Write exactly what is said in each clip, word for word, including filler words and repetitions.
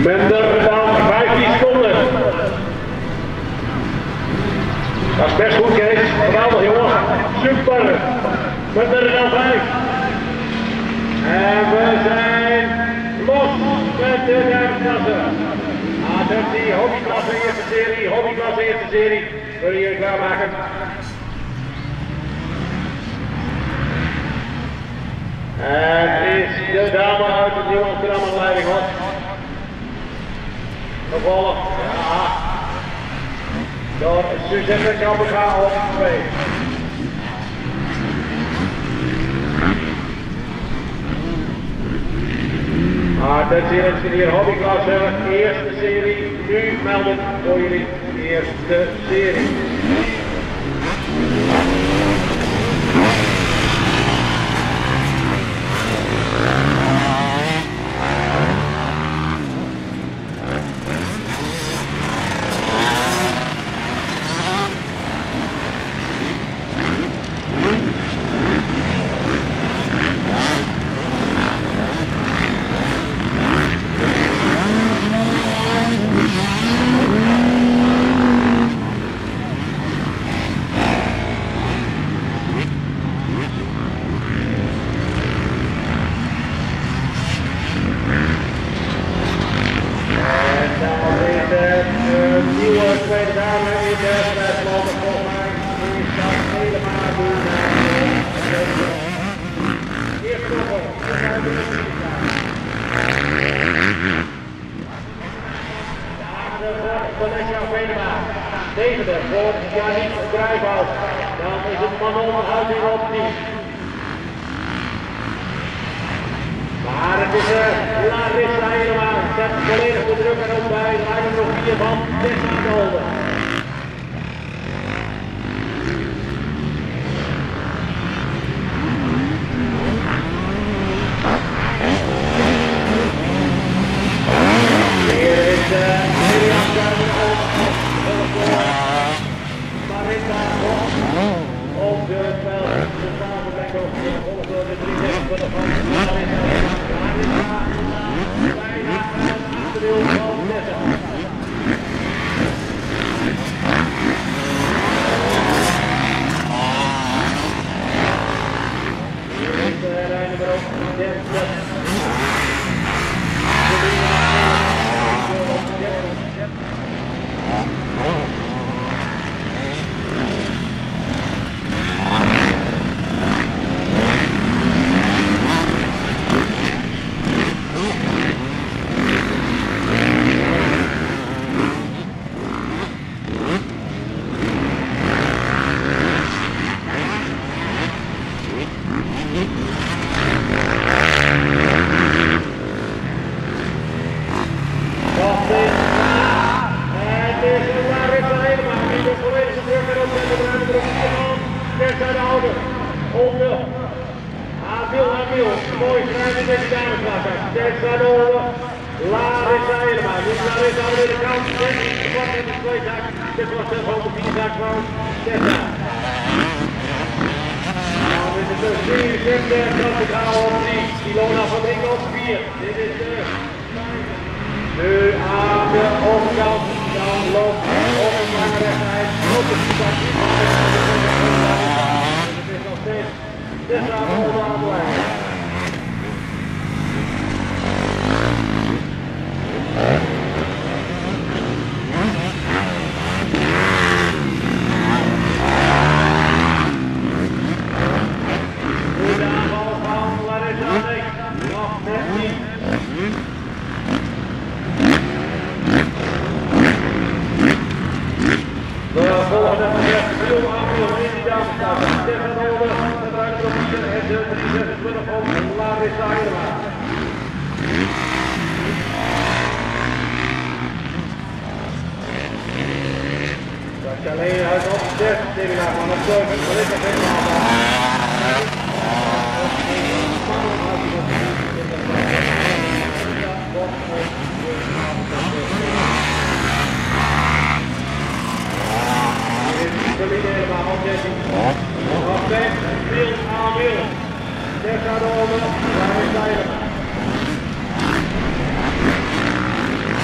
Minder dan vijftien seconden. Dat is best goed, Kees. Geweldig, jongens. Super. Minder dan vijf. En we zijn los met de derde klasse. Attentie, hobbyklasse eerste serie, hobbyklasse eerste serie. Wil je klaarmaken? En het is de dame uit het Nieuw Amsterdam aan leiding, hoor. Gevolgd, ja, door Suzette Kamperga op twee. Attentie, het is hier hobbyklasse, eerste serie. Nu melden voor jullie eerste serie. Tweede dame in de wedstrijd volgens mij is dat helemaal doen. Eerst nog op. Vanessa Venema. Negende voor Jannie Drijfhout. Dan is het Manon Houding op tien. Maar het is uh, Larissa helemaal. Zet volledig de druk erop bij. Er zijn er nog vier van. Tessa Dolder. Hier is uh, Miriam Duiven op. Marita op de veld. De Statenbek op. Gevolgd door de drie van de Marita. Bijna achterdeel van Tessa. Hier is de rijden erop. Mooi schrijven in deze damesklasse. Tessa Dolder, Larissa helemaal. Nu Larissa aan de kant. De kwart in de tweezak. Dit was zelf ook de vierzak van Tessa. Nou, dit is de vierenzesde klassegraal op drie. Ilona van Dring op vier. Dit is de nu aan de overkant. Dan loopt op een lange rechtheid. Op het vierzak. Het is nog steeds Tessa Dolder aan de lijn. Goede aanval van Larissa Dijk. Nog net niet. We volgen de veel aanval in die damesklasse. Tessa Dolder, de ruimte en de driehonderdzesentwintig op Larissa helemaal. Alleen uit op zes, tegen daar van op zeven, dat is nog helemaal. Verliezen helemaal op dertien. Op zes, Wiel aan Wiel. Tessa Dolder, daar is Dijlen.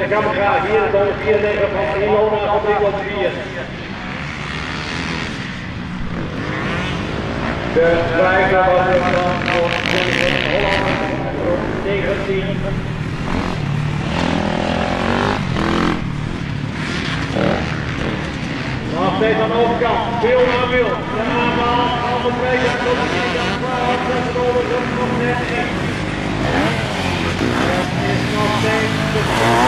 kan we graag hier de vierentwintig van Ilona fabriek op vier. De striker was er van Holland negentien. Nog steeds aan de overkant, veel naar veel. De aanval van de tweede tot de tweede twaalf, zes over nog net één. Het is nog steeds de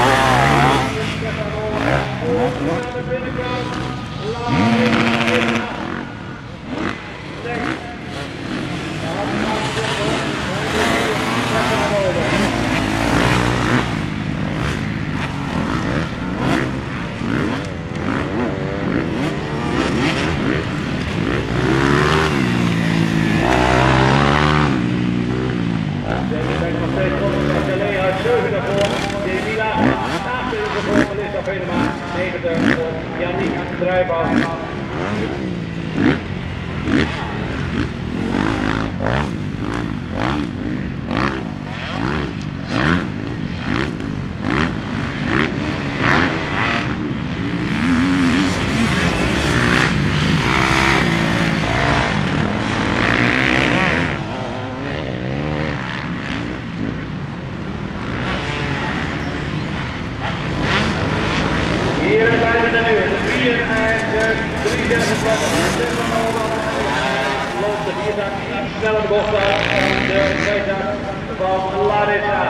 tweede aan de binnenkant. Jannik Drijbouw. Hier zijn we er nu, de vier en de drieëndertig loopt de vierzak snel de bocht uit en de tweezak van Larissa.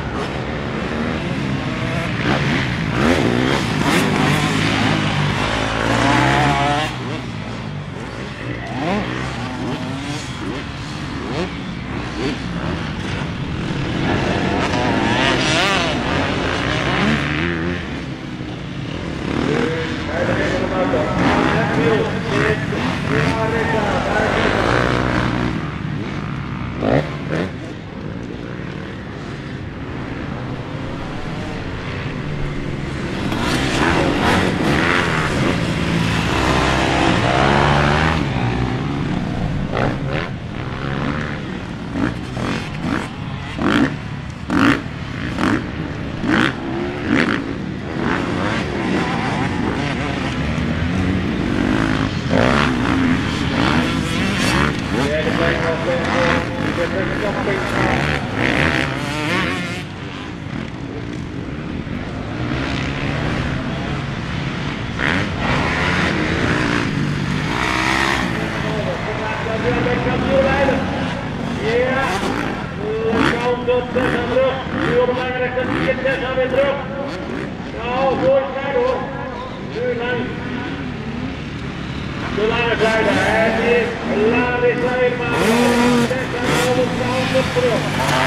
De lange zijde, het is Larissa helemaal. zes en honderd terug.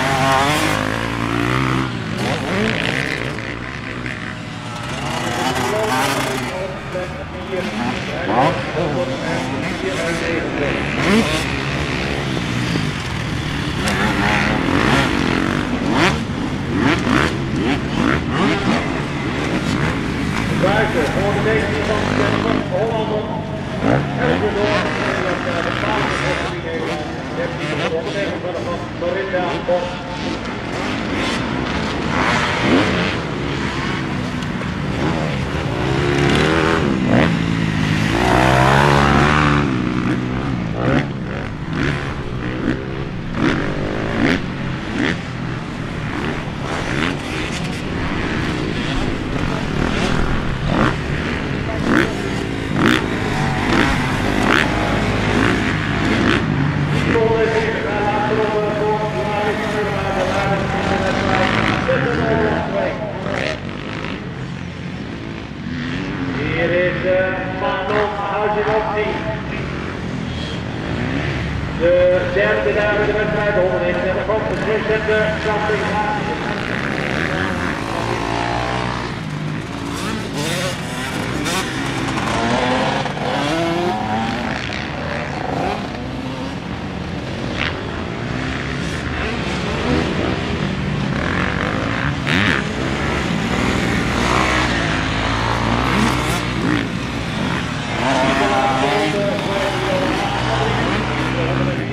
Buiten voor de negentien van Holland. En we door de twaalfde van Nederland. Je hebt die ondernemer van Dorinda Bos. Hier is Manon Huizinopti. De derde daar bij de wedstrijd, honderdeenendertig van de zesde klassing.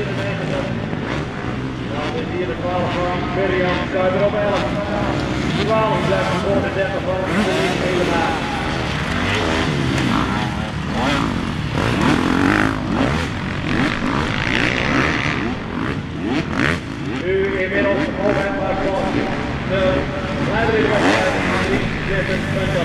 twaalf van Mirjam Kuiper op elf. twaalf blijft honderddertig van Celine helemaal. Nu inmiddels onwendbaar van de leider in de wedstrijd, drieëndertig punten.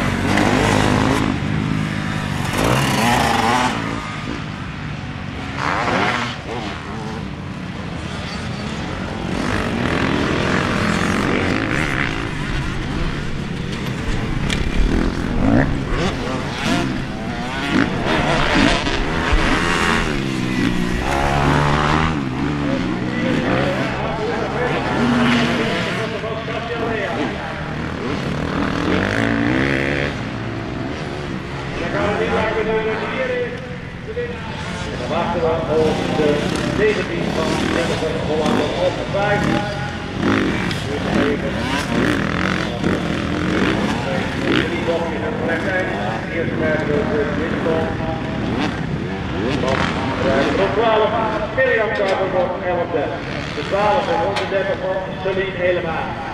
Dan wachten we op de negentien van de Hollander op de vijf. Drie bochtjes en gelijkheid. Eerst krijgen we de winstbal. Dan rijden we op twaalf. Mirjam Kuiper wordt elfde. De twaalf en honderddertig van Celine helemaal.